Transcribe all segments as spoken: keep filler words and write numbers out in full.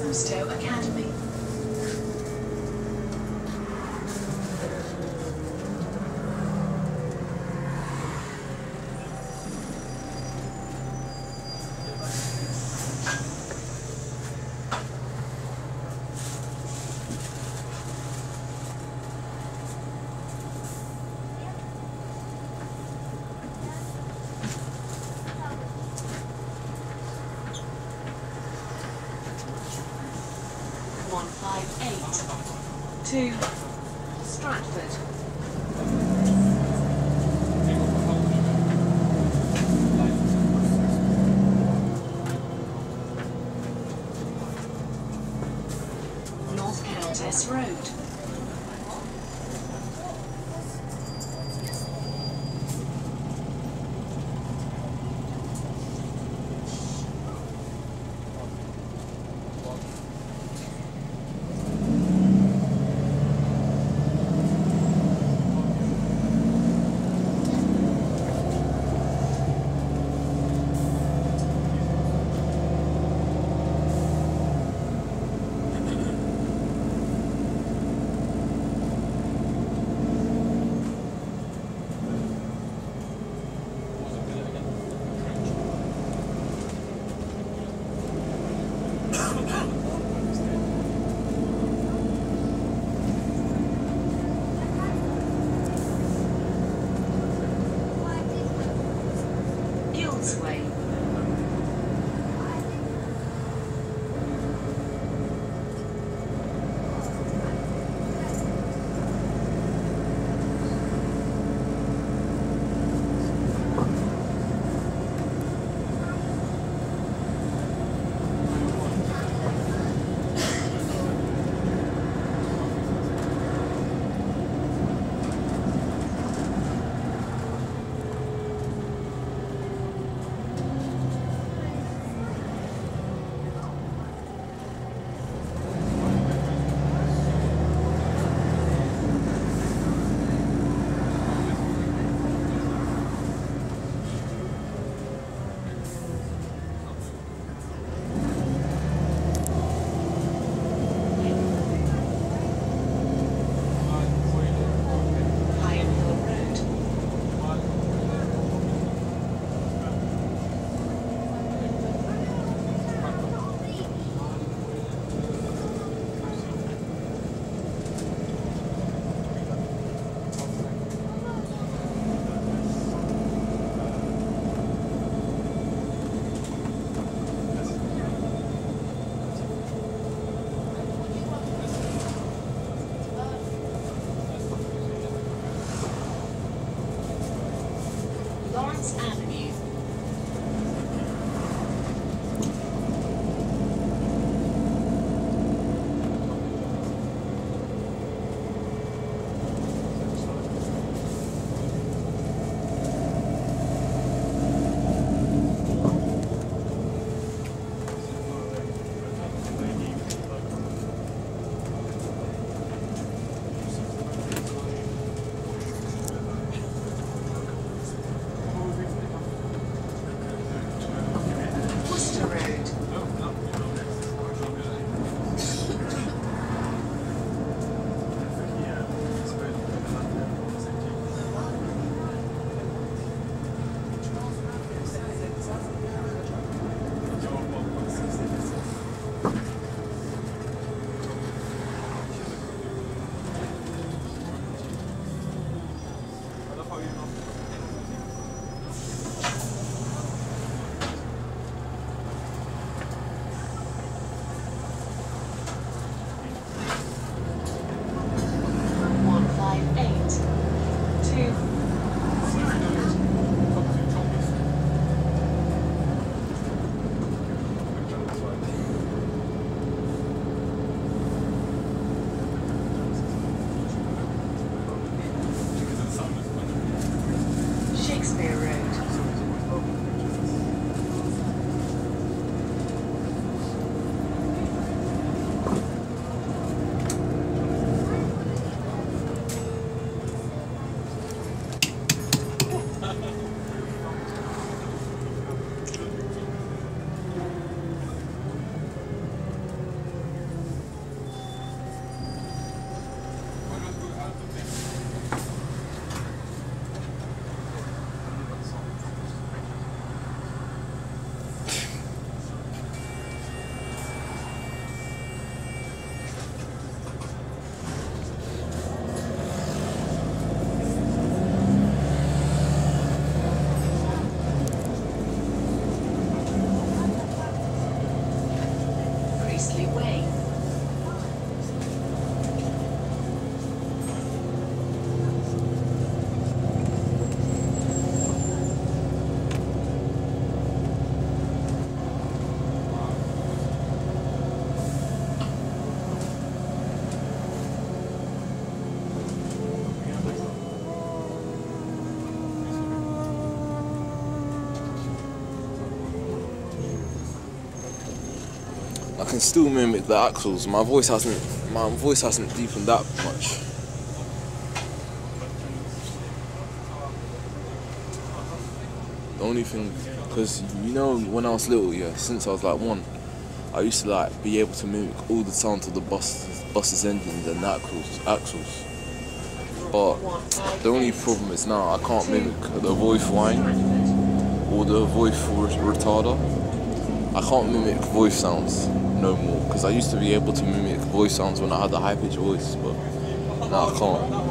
Walthamstow Academy. one five eight to Stratford. North Countess Road. Priestley Way. I can still mimic the axles. My voice hasn't, my voice hasn't deepened that much. The only thing, because you know, when I was little, yeah, since I was like one, I used to like be able to mimic all the sounds of the bus, buses' engines and the axles, axles. But the only problem is now I can't mimic the voice whine or the voice retarder. I can't mimic voice sounds no more, because I used to be able to mimic voice sounds when I had a high-pitched voice, but now I can't.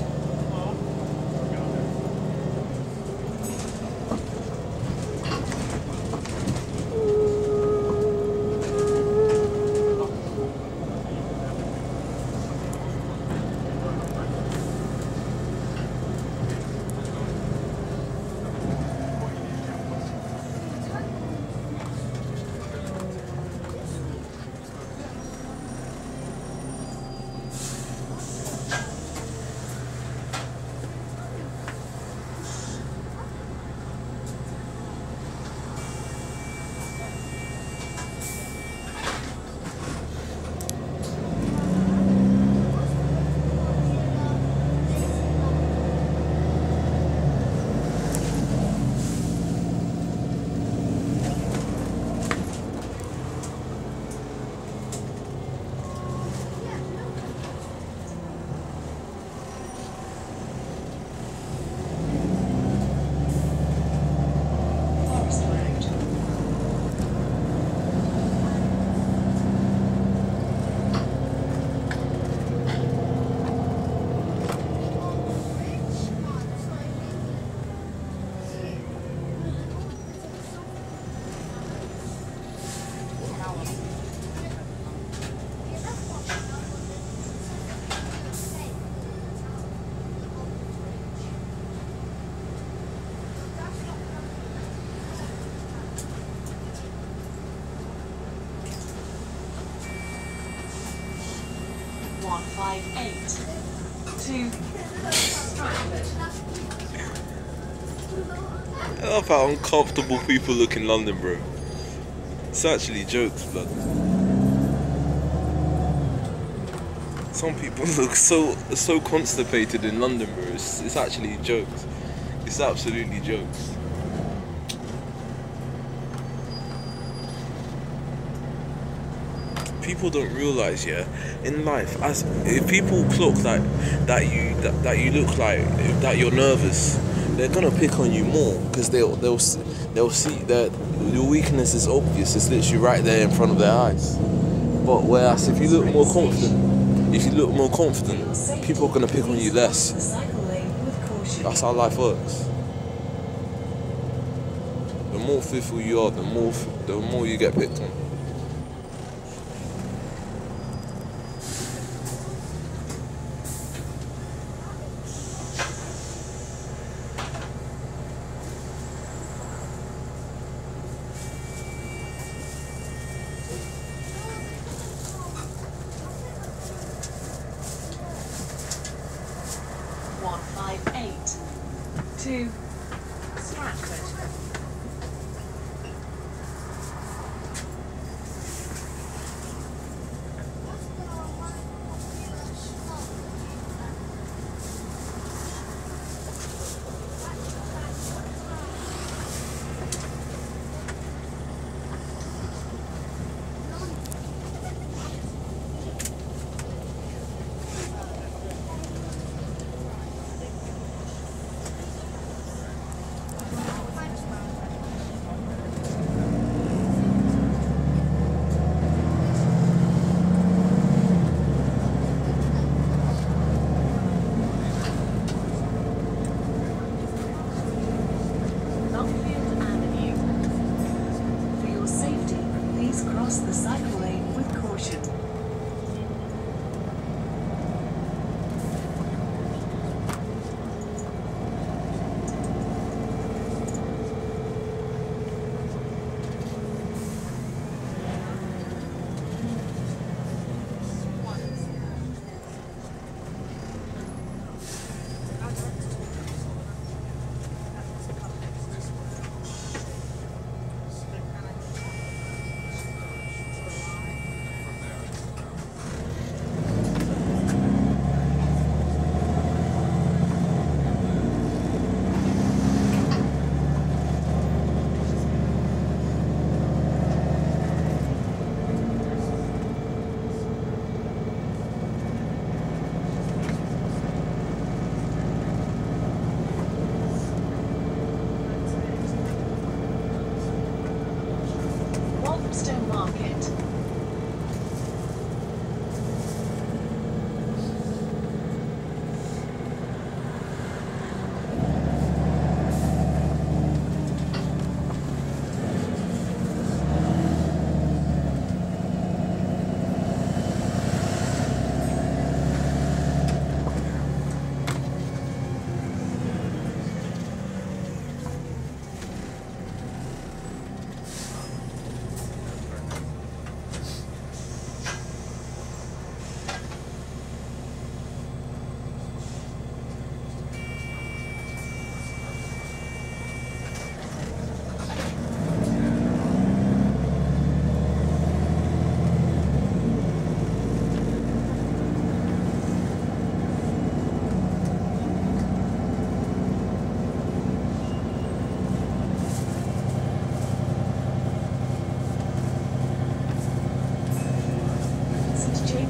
one five eight to Stratford. I love how uncomfortable people look in London, bro. It's actually jokes, blood. Some people look so so constipated in London, bro. It's, it's actually jokes. It's absolutely jokes. People don't realise, yeah, in life, as if people clock that that you that, that you look like that you're nervous, they're gonna pick on you more, because they'll they'll they'll see that your weakness is obvious. It's literally right there in front of their eyes. But whereas if you look more confident, if you look more confident, people are gonna pick on you less. That's how life works. The more fearful you are, the more the more you get picked on. one five eight to Stratford.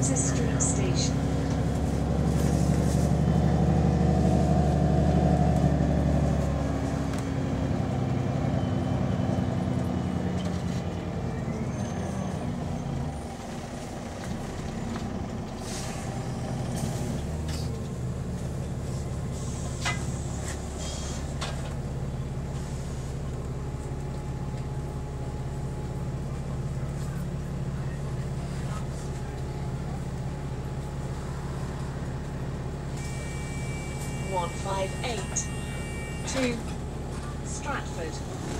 Francis Street Station. one five eight to Stratford.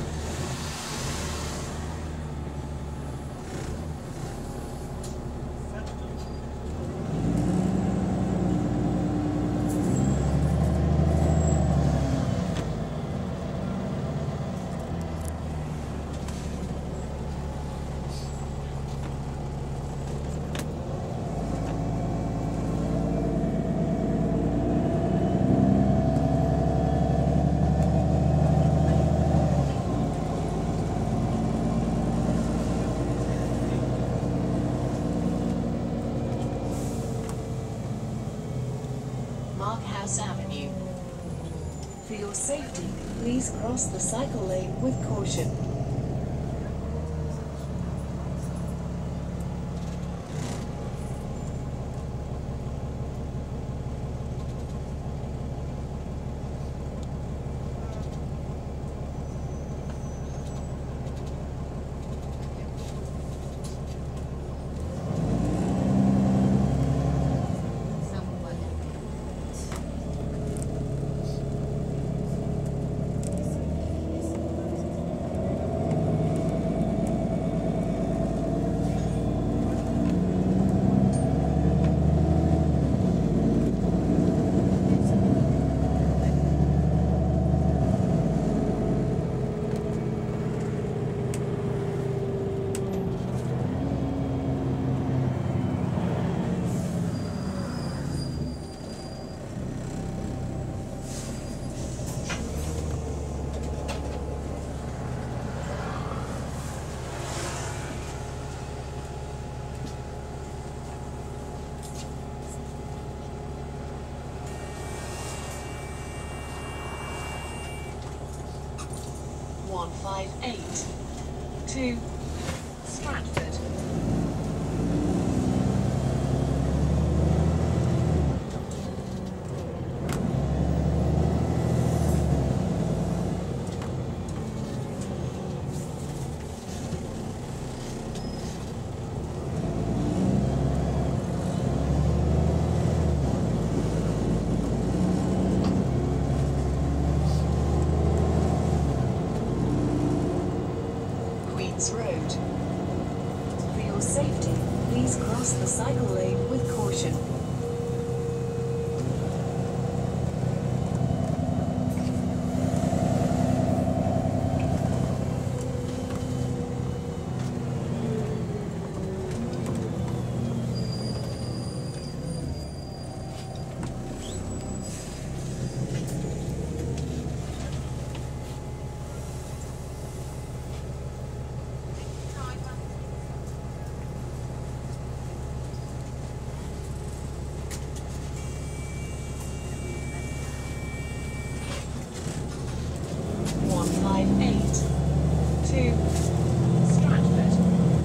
Mark House Avenue. For your safety, please cross the cycle lane with caution. one five eight to Stratford. Road. For your safety, please cross the cycle lane with caution. one five eight to Stratford.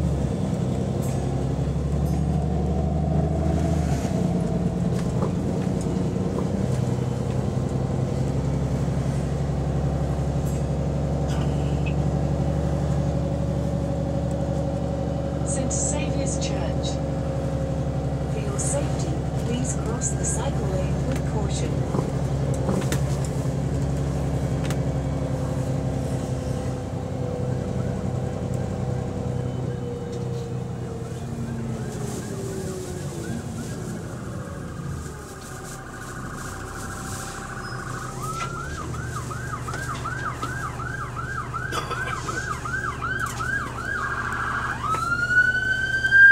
Saint Saviour's Church. For your safety, please cross the cycle lane with caution.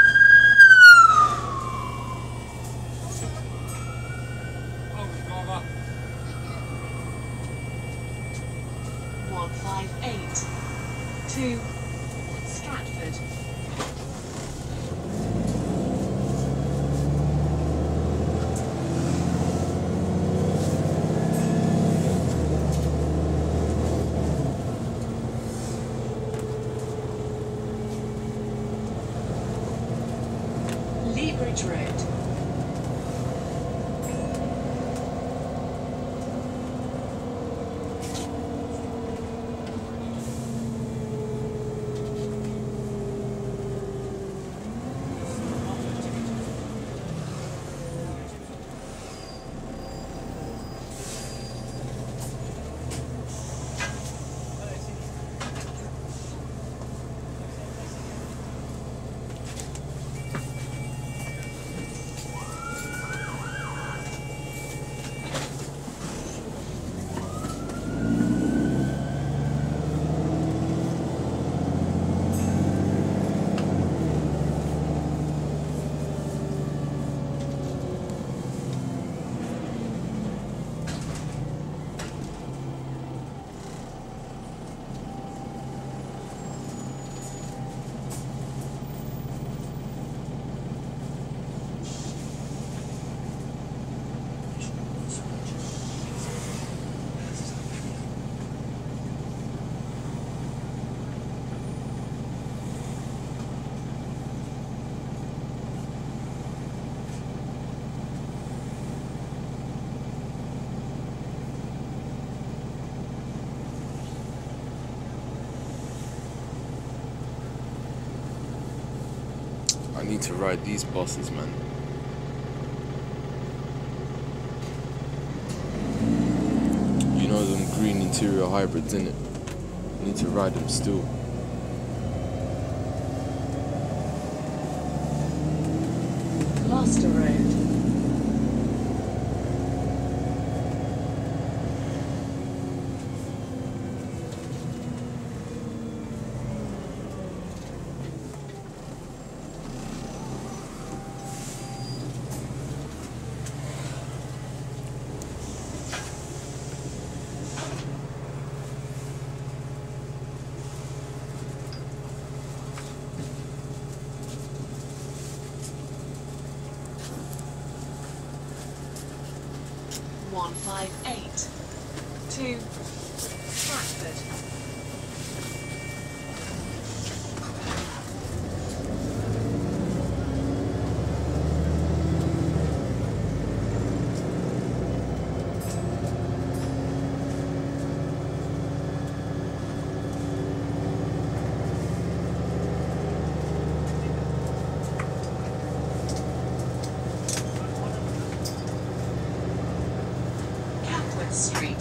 Oh, Bridge Road. I need to ride these buses, man. You know them green interior hybrids, innit? I need to ride them still. Gloucester Road. one five eight to Stratford. Street.